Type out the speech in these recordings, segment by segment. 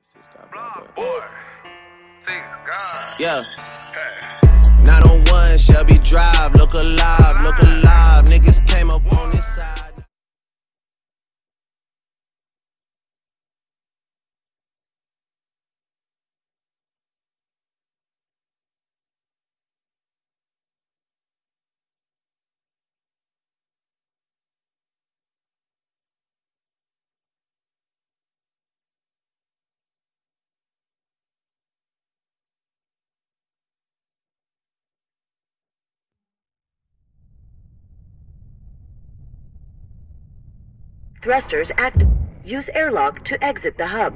Block boy. See, God. Yeah. 901 Shelby Drive, look alive, look alive. Niggas came up on this side. Thrusters active. Use airlock to exit the hub.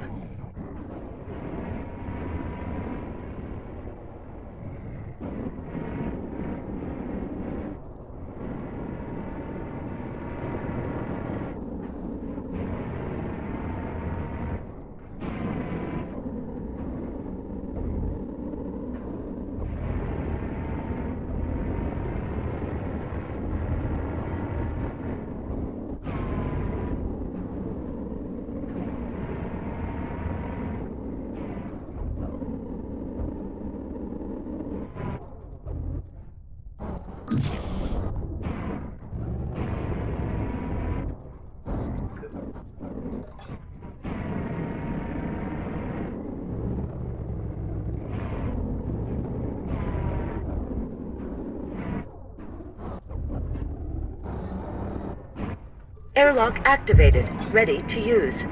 Airlock activated. Ready to use.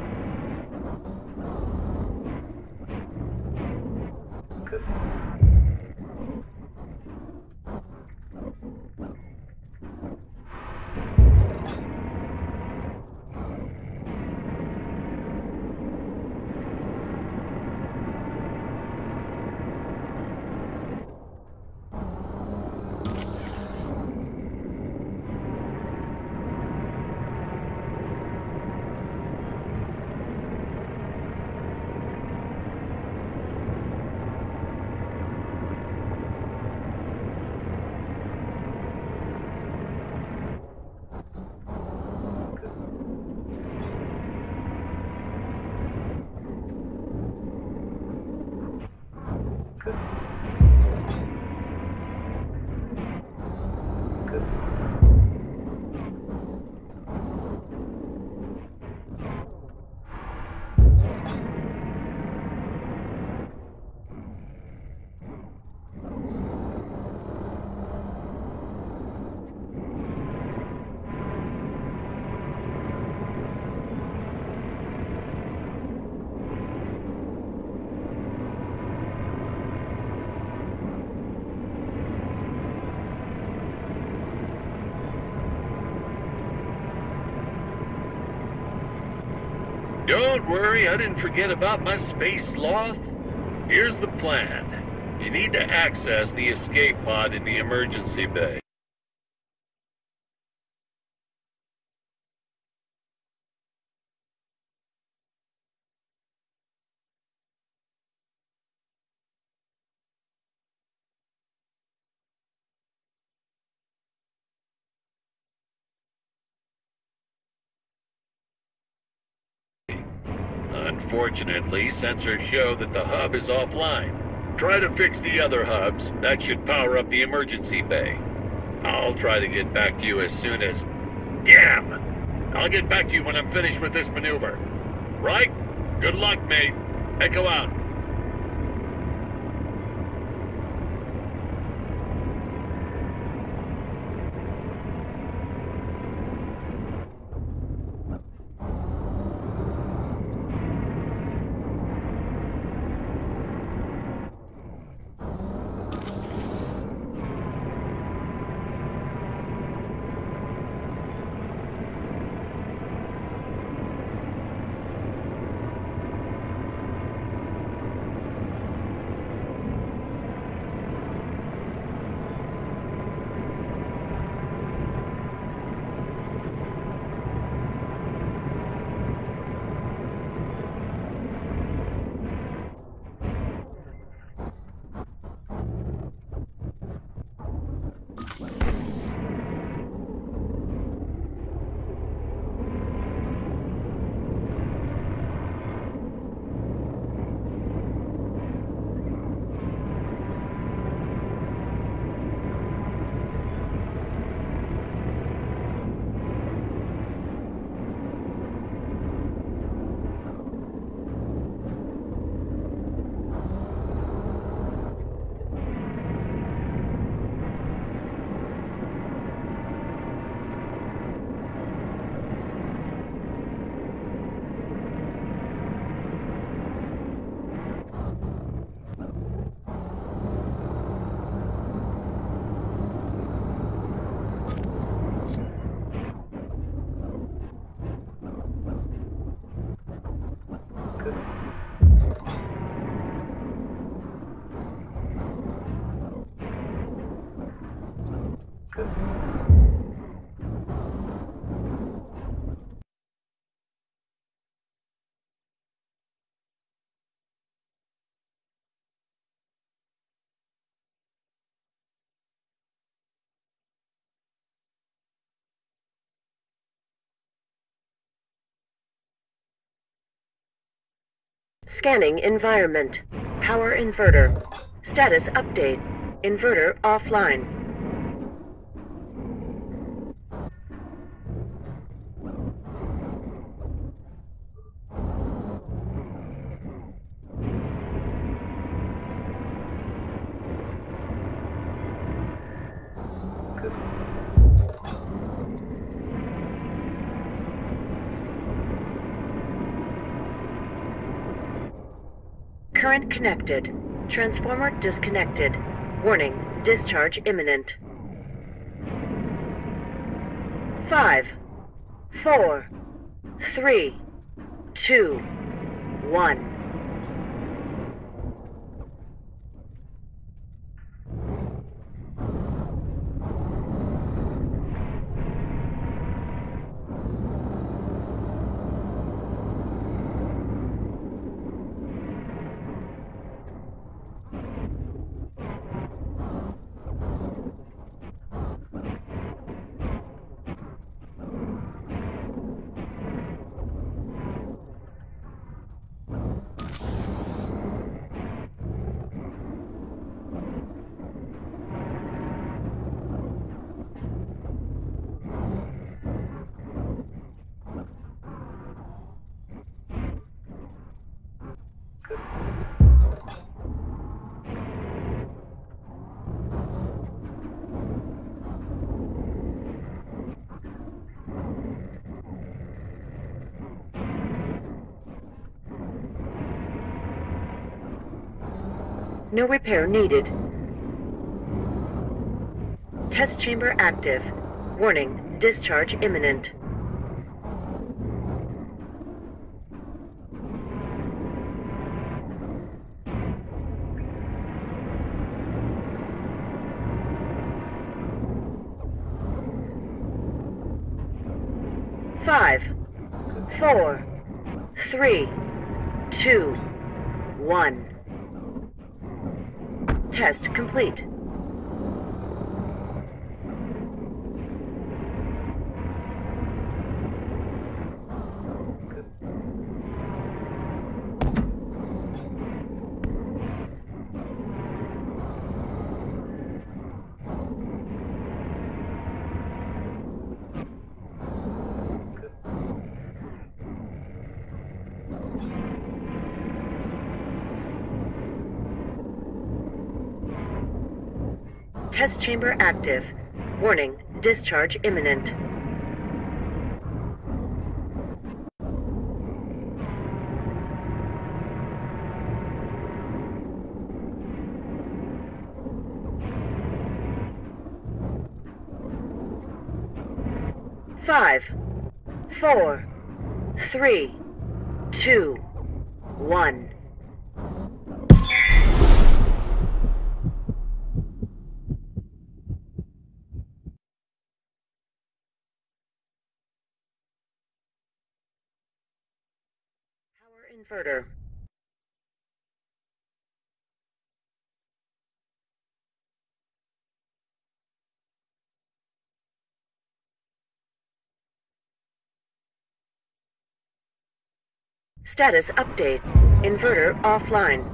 Don't worry, I didn't forget about my space sloth. Here's the plan. You need to access the escape pod in the emergency bay. Unfortunately, sensors show that the hub is offline. Try to fix the other hubs. That should power up the emergency bay. I'll try to get back to you as soon as... Damn! I'll get back to you when I'm finished with this maneuver. Right? Good luck, mate. Echo out. Scanning environment. Power inverter. Status update. Inverter offline. Current connected. Transformer disconnected. Warning, discharge imminent. 5, 4, 3, 2, 1. No repair needed. Test chamber active. Warning, discharge imminent. Five, 4, 3, 2, 1. Test complete. Test chamber active. Warning, discharge imminent. Five, 4, 3, 2, 1. Inverter. Status update. Inverter offline.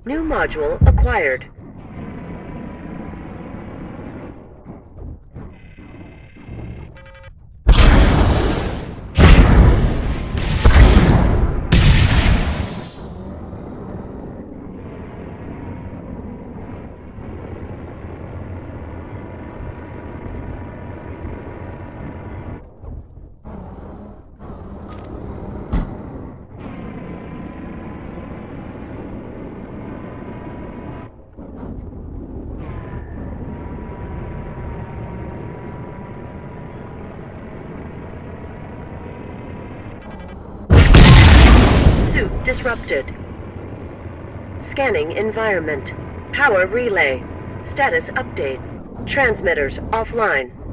New module acquired. Suit disrupted. Scanning environment. Power relay. Status update. Transmitters offline.